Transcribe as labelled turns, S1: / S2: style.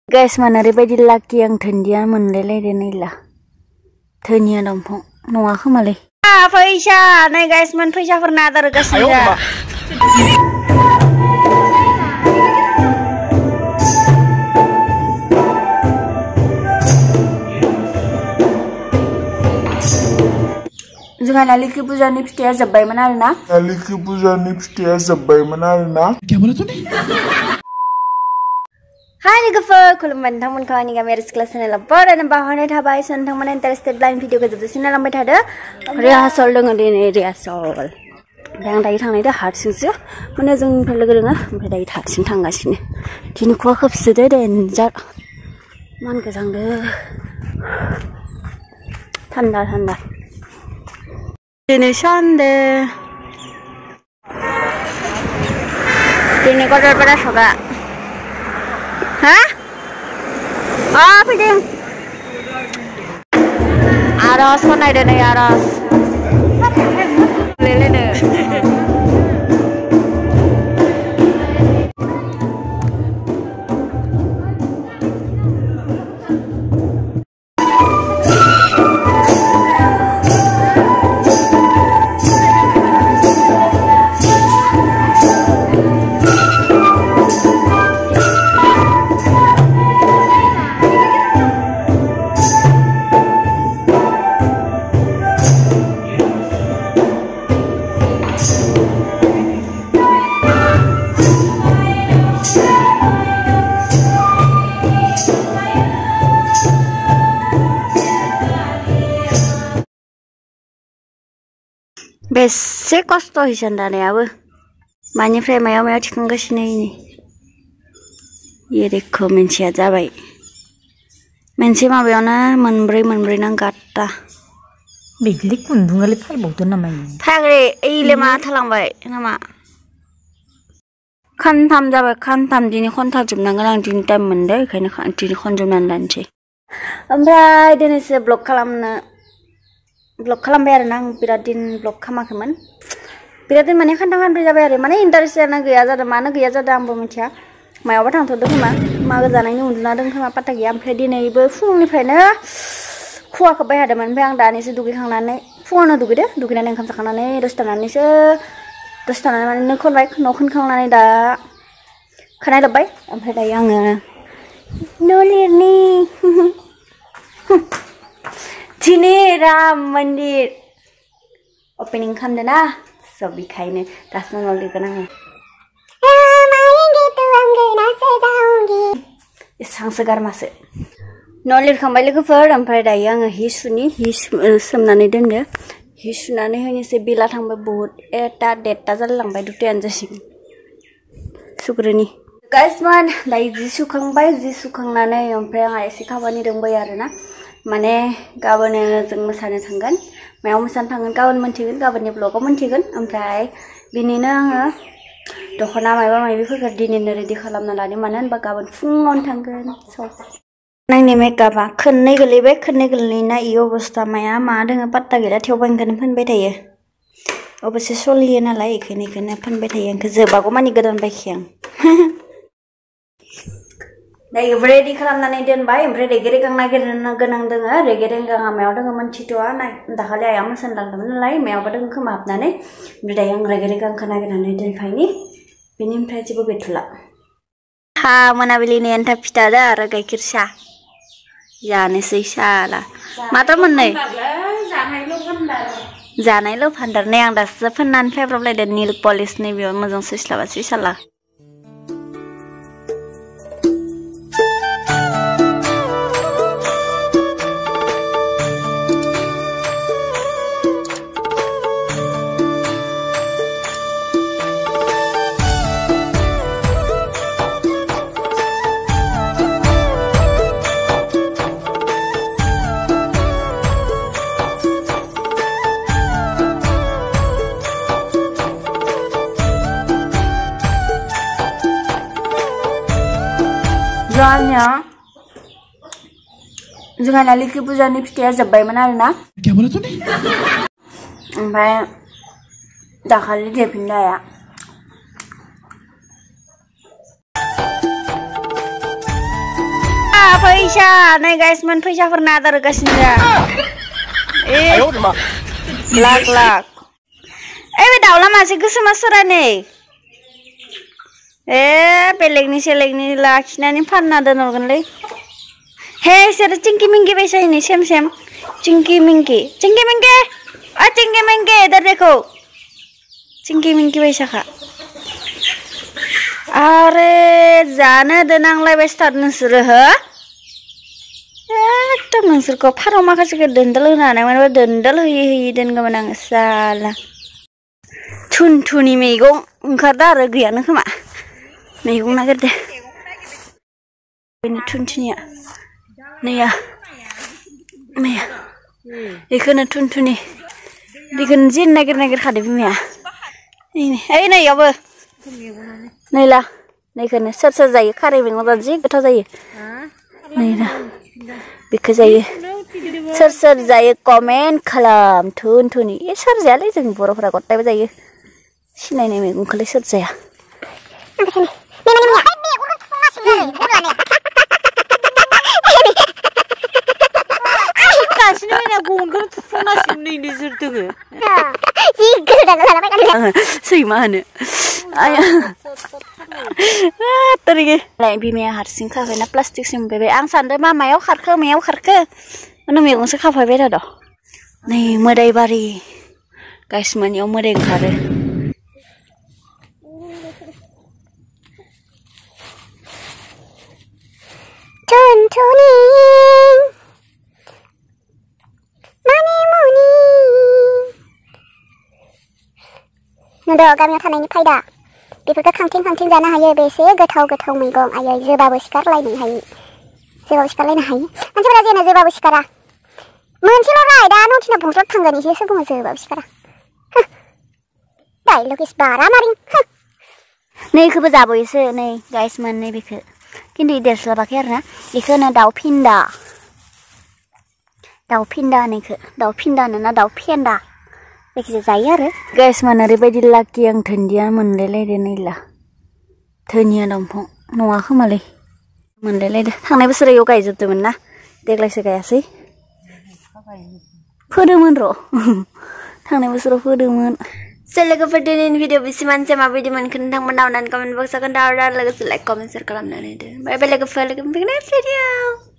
S1: Guys, mana oरैबायदि lucky आं धोन्दिया मोनलायलायदो नैला धोनिया दंफां नङा खोमालै फैसा नै गाइस मोन फैसाफोरना आदार होगासिनो दा जोंहा लोखि फुजानि फिथाइया जोब्बायमोन आरोना लोखि फुजानि फिथाइया जोब्बायमोन आरोना क्या बोला तूने Hai लोगोफोर खुलुमबाय नोंथांमोनखौ आंनि गामियारि सिख्ला चेनेलाव बरायनो बावहरनाय थाबाय नोंथांमोना इन्टारेस्टेड ब्ला भिडिअखौ जोबजासिम नायलांबाय थादो रिहार्सल दङ दिनै रिहार्सल ओमफ्राय आं दायो थांनायदो हारसिंसो माने जोंनिफ्राय लोगो दङ ओमफ्राय दायो हारसिं थांगासिनो दिनै खुवा खोबसोदो देन्जार मान गोजांदो थान्दा थान्दा दिनै सानदे दिनै गदरपारा सगा Hah? Apa ini? Aras mana ada nih aras? Lele nih. बेसे खस्थ' हिसान दानायाबो मानिफ्राय मायाव थिखांगासिनो इनि एरेखौ मोनसेया जाबाय मोनसे माबायावनो मोनब्रै नांगौ आठथा
S2: बिदि खुन्दुङालाय फायबावदों नामा
S1: फाग्रे ओइले मा थालांबाय नामा खानथाम जाबाय खानथाम दिनै खनथाम जोबनांगोन आं दिनै टाइम मोनदों बेखायनो दिनै खनजोबनानै लानोसै ओमफ्राय दिनैसो ब्लग खालामबाय आरोना आं बिराद दिन ब्लग खालामाखैमोन बिराद दिन माने खानथाम खानब्रै जाबाय आरो माने इन्टारेस्टआनो गैया जादों मानो गैया जादों आंबो मिथिया मायावबा थांथ'दों खोमा मागो जानायनि उन्दुना दं खोमा पात्ता गैया ओमफ्राय दिनैबो फुंनिफ्रायनो खुवा खोबबाय थादोंमोन ओमफ्राय आं दानिसो दुगैखांनानै फुङावनो दुगैनानै ओंखाम जाखांनानै दसे थानानै माने नो खनबाय न' खनखांनानै दा खानाय लोबबाय ओमफ्राय दायो आङो न' लिरनि दिनै राम मन्दिर ओपनिं खालामदों ना स' बेखायनो दासो न' लिरगोन आङो एसांसो गारमासो न' लिरखांबाय लोगोफोर ओमफ्राय दायो आङो हि सोमनानै दोनदो हि सुनानै होनोसै बेला थांबाय बहुत 1टा जालांबाय 2टायानो जासिगोन सुग्रोनि गाइसमान दायो जि सुखांनानै ओमफ्राय आंहा एसे खामानि दंबायो आरोना माने गाबोन जों मोसानो थांगोन मायाव मोसानो थांगोन गाबोन मोनथिगोन गाबोननि ब्लगाव मोनथिगोन ओमफ्राय बिनिनो आङो दख'ना माबा माबिफोरखौ दिनैनो रेडि खालामना लादों मानो होनबा गाबोन फुङावनो थांगोन आंनि मेकआपआ खननै गोलैना इ अबस्था माया मा दोङो पात्ता गैला थेवबो ओंखायनो फोनबाय थायो अबसे सोलियो नालाय बेखायनो फोनबाय थायो ओंखाय जोबागौ मानि गोदान बायखायो आं दायो रेडि खालामनानै दोनबाय ओमफ्राय रेगे रेगां नागिरनो गोनां दोङो रेगे रेगाङा मायाव दोङो मोनथिथ'आ दाखालि आइया मोसानो लांदोंमोन नालाय मायावबा दोङो खोमा हाबनानै ओमफ्राय दायो आं रेगे रेगांखौ नागिरनानै दोनफायनि बेनिफ्राय जेबो गैथ'ला मोनाबिलिनि एन्थाब फिथा आरो गाइखेर साहा जानोसै साला मात्र मोननै जानायल' फानदार नै आं दासो फोननानै फैब्रबलायदों निल पलिश नैबेयाव मोजां सैस्लाबासै साला जोंहा लोखि फुजानि फिथाइया जोब्बायमोन आरोना ओमफ्राय दाखालि देफिनदों आइया फैसा नै गाइस मन फैसाफोर नादार होगासिनो दा लाख ए बे दाउला मासे गोसोमा सोरा नै बेलेगनि सेलेगनि लाखिनानै फानना दोनहरगोनलै हे इसोर चिंकी मिंकी बायसायनि सेम चिंकी मिंकी इधर देखो चिंकी मिंकी बायसाखा अरे जानो दोनांलायबाय स्टार्ट नोंसोरो हो एकदम नोंसोरखौ फारौ माखासेखौ दोनदाल होनो हानाय मोनबा दोनदाल होयै दोनगौमोन आङो साला थुनथुनि मैगं ओंखारदों आरो गैयानो खोमा मैगं नागिरदो बेनि थुनथुनिया नैया बेखौनो थुनथुनि बेखौनो जिन नागिर खादो बिमाया ओइ नैयावबो नैला नैखौनो सोर जायो खारै मैगं जानो जि गोथाव जायो नैला बेखौ जायो सोर जायो कमेन्ट खालाम थुनथुनि सोर जायालै जों बर'फोरा गथायबो जायो सिनायनाय मैगंखौलाय सोर जाया सैमा होनो बिमाया हारसिं खाफायना प्लास्टिक सोमफैबाय आं सानदों मा मायाव खारखो उनाव मैगंसो खाफायबाय थाद' नै मोदायबारि गाइस मोनायाव मोदाय ओंखारो थुनथुनि नोंद' गामियाव थानायनि फायदा बेफोरखौ खांथिं जानो हायो बेसे गोथाव मैगं आयै जोबाबो सिखारलायनो हायो मानसिफोरा जेनो जोबाबो सिखारा मोनसेल' राय दा नथिना बुंस्राव थांगोन एसेसो बुङो जोबाबो सिखारा डायलग इस बारा मारिं नैखौबो जाबोयोसो नै गाइस मोननै बेखौ खिन्थु देरस्लाबाखै आरोना बेखौनो दाउ फिन्दा नैखौ दाउ फिन्दानो ना दाउ फेन्दा जायखिजाया जायो आरो गाइस मान ओरैबायदि लाकि आं धोन्दिया मोनलायलायदो नैला धोनिया दंफां नङा खोमालै मोनलायलायदो थांनाय बोसोराव इयाव गायजोबदोंमोन ना देग्लायसो गायासै फोदोंमोन र' थांनाय बोसोराव फोदोंमोन लोगोफोर दिनैनि भिडिअ बेसिमानोसै माबायदि मोनखो नोंथांमोना अननानै कमेन्ट बक्सआव खोन्थाहरदो आरो लोगोसे लाइक कमेन्ट शेयार खालामनानै होदो बाय बाय लोगोफोर लोगो मोनफिनगोन नेक्स्ट भिडिअ